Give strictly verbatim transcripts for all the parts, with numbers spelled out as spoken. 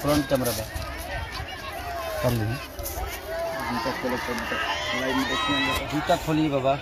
Front camera का कर लीजिए। जूता खोलिए बाबा।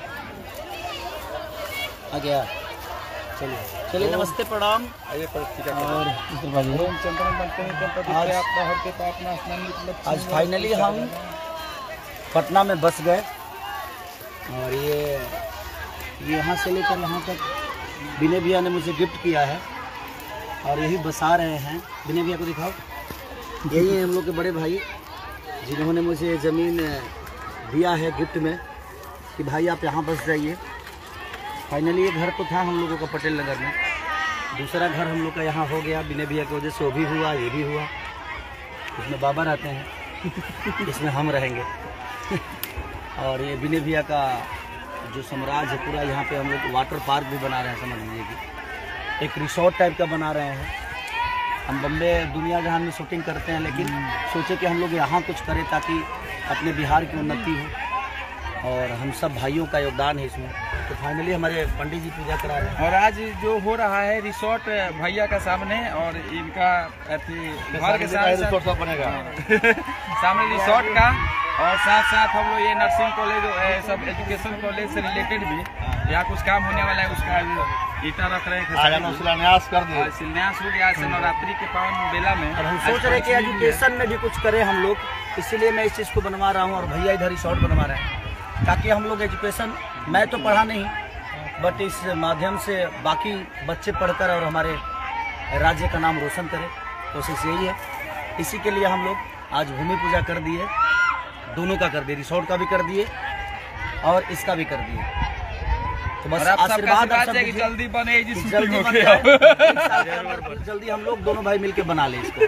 आ गया, चलिए चलिए, नमस्ते प्रणाम। आइए और इधर बाजू चंद्रन बनते हैं आज आपका हर के पाप ना स्नान मतलब आज फाइनली हम पटना में बस गए और ये यहाँ से लेकर यहाँ तक विनय भैया ने मुझे गिफ्ट किया है और यही बसा रहे हैं। विनय भैया को दिखाओ, यही है हम लोग के बड़े भाई जिन्होंने मुझे ज़मीन दिया है गिफ्ट में कि भाई आप यहाँ बस जाइए। फाइनली ये घर तो था हम लोगों का पटेल नगर में, दूसरा घर हम लोग का यहाँ हो गया। विनय भैया की वजह से वो भी हुआ, ये भी हुआ। इसमें बाबा रहते हैं, इसमें हम रहेंगे। और ये विनय भैया का जो साम्राज्य है पूरा, यहाँ पे हम लोग वाटर पार्क भी बना रहे हैं, समझ लीजिए कि एक रिसोर्ट टाइप का बना रहे हैं। हम बम्बे दुनिया जहां में शूटिंग करते हैं, लेकिन सोचे कि हम लोग यहाँ कुछ करें ताकि अपने बिहार की उन्नति हो और हम सब भाइयों का योगदान है इसमें। तो फाइनली हमारे पंडित जी पूजा करा रहे हैं और आज जो हो रहा है रिसोर्ट भैया का सामने और इनका घर के सामने रिसोर्ट बनेगा सामने रिसोर्ट का। और साथ साथ हम लोग ये नर्सिंग कॉलेज सब एजुकेशन कॉलेज से रिलेटेड भी यहाँ कुछ काम होने वाला है, उसका ईटा रख रहे हैं, शिलान्यास कर दिया। शिलान्यास हो गया आज नवरात्रि के पावन बेला में। और हम सोच रहे हैं कि एजुकेशन में भी कुछ करें हम लोग, इसीलिए मैं इस चीज़ को बनवा रहा हूँ और भैया इधर रिसोर्ट बनवा रहे हैं ताकि हम लोग एजुकेशन, मैं तो पढ़ा नहीं बट इस माध्यम से बाकी बच्चे पढ़कर और हमारे राज्य का नाम रोशन करें, कोशिश यही है। इसी के लिए हम लोग आज भूमि पूजा कर दिए, दोनों का कर दिए, रिसोर्ट का भी कर दिए और इसका भी कर दिए। तो बस आशीर्वाद आप सब कि जल्दी बने, जल्दी बन जाए, जल्दी हम लोग दोनों भाई मिलके बना ले इसको।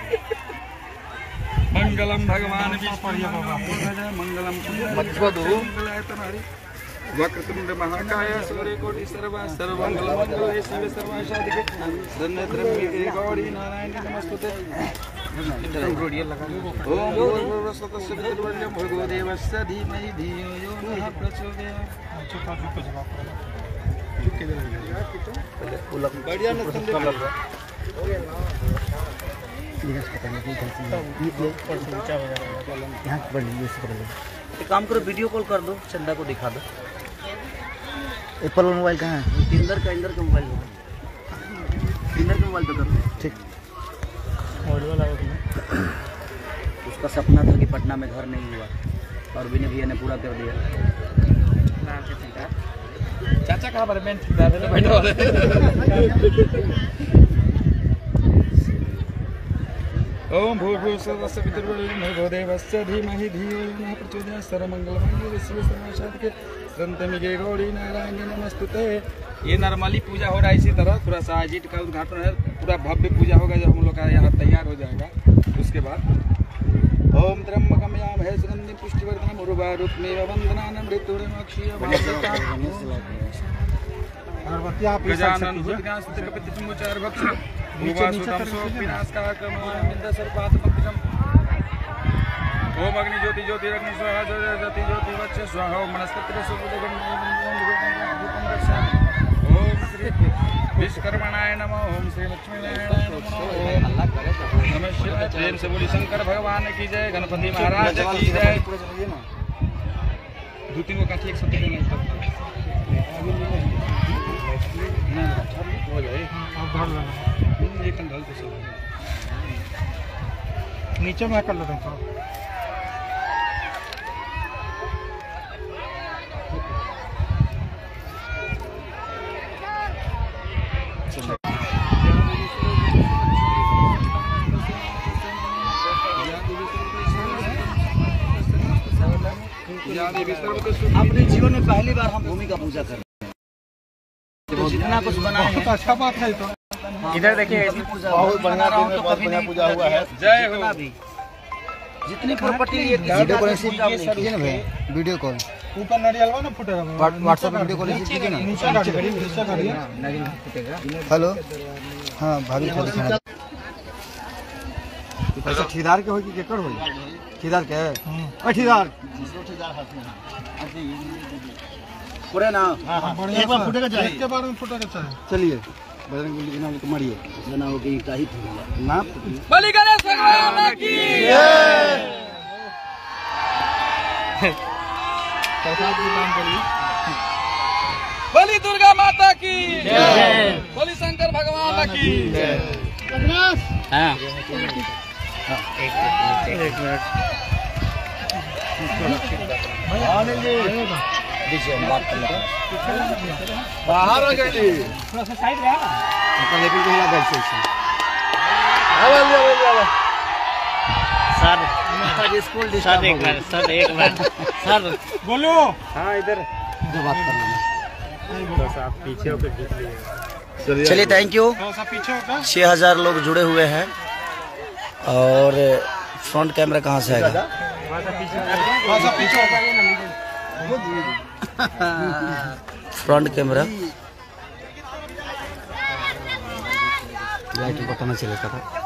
मंगलम भगवान मंगलम वक्रतुंड महाकाय सूर्यकोटि सर्वा सर्वमंगल मंगले शिवे सर्वासाधिके धन्यत्रम्बिके गौरी नारायणी नमस्तुते। ओम भूर्भुवस्सुतस्य वितुर्वरेण्यं भर्गो देवस्य धीमहि धियो यो नः प्रचोदयात्। बढ़िया एक काम करो, वीडियो कॉल कर दो, चंदा को दिखा दो। एप्पल मोबाइल कहाँ है? इंदर का इंदर का मोबाइल होगा, इंदर का मोबाइल पे कर दो। ठीक। उसका सपना था कि पटना में घर नहीं हुआ और विनय भैया ने पूरा कर दिया। चाचा कहाँ पर है? ओम भूर्भुवस्सुतस्य वितुर्वरेण्यं भर्गो देवस्य धीमहि धियो यो नः प्रचोदयात्। सर्वमंगलमंगले शिवे सर्वासाधिके धन्यत्रम्बिके गौरी नारायणी नमस्तुते। ये नॉर्मली पूजा हो रहा है, इसी तरह थोड़ा सा आयोजित का उद्घाटन है, पूरा भव्य पूजा होगा जब हम लोग का यहाँ तैयार हो जाएगा। उसके बाद ओम त्र्यंबकं यजामहे सुगंधिं पुष्टिवर्धनम् उर्वारुकमेव वन्दनान् मृत्युर्मोक्षीय गजानन भूतगणास्तुतिकपितृमुचार भक्ष भूवासुतं सोऽपिनाशकाकर्मोऽमिन्द्र सर्वात्मकम्। ओम अग्नि ज्योति ज्योतिरग्नि स्वाहा ज्योति ज्योति वच्च स्वाहा। ओम वनस्पतिः सुपुत्रगं ओम श्री विश्वकर्मणाय नमः। ओम श्री लक्ष्मीनारायणाय नमः। नमः शिवाय। प्रेम से बोली शंकर भगवान की जय, गणपति महाराज की जय। दो तीन को काठी एक सत्य नहीं हो जाए एकदम ढल के नीचे में कर लेते हैं। अपने जीवन में पहली बार हम भूमि का पूजा कर रहे हैं, तो जितना कुछ बना है अच्छा बात है। तो इधर देखिए बहुत बढ़िया पूजा हुआ है। जय हो। जितनी प्रॉपर्टी ये वीडियो कॉल कीजिए ना भाई, वीडियो कॉल ऊपर नारियल ना फुटेगा, व्हाट्सएप वीडियो कॉल कीजिए ना। नीचे गाड़ी खड़ी नीचे गाड़ी नारियल फुटेगा। हेलो हाँ भाभी थोड़ी सा पैसा ठेकेदार के होई कि केकर होई? ठेकेदार के ओ ठेकेदार ठेकेदार हाथ में पूरे ना। हां हां एक बार फुटेगा चाहिए, एक के बार में फुटेगा चाहिए। चलिए बजरंग बली के नाम को मारिए बना हो गई ईटा ही फूल ना बलि गणेश भगवान की प्रसाद की काम करिए। बलि दुर्गा माता की बलि शंकर भगवान की हाँ दीजिए हम बात कर लेते हैं। बाहर आ गई थोड़ा सा साइड रहा अपन लेकिन को लगा से सर स्कूल सर एक बार सर एक बार सर बोलो। हाँ इधर जो बात करना बस आप पीछे होकर खींच लीजिए। चलिए थैंक यू। पीछे होकर छः हजार लोग जुड़े हुए हैं और फ्रंट कैमरा कहाँ से आएगा? फ्रंट कैमरा लाइट पता नहीं चलेगा था।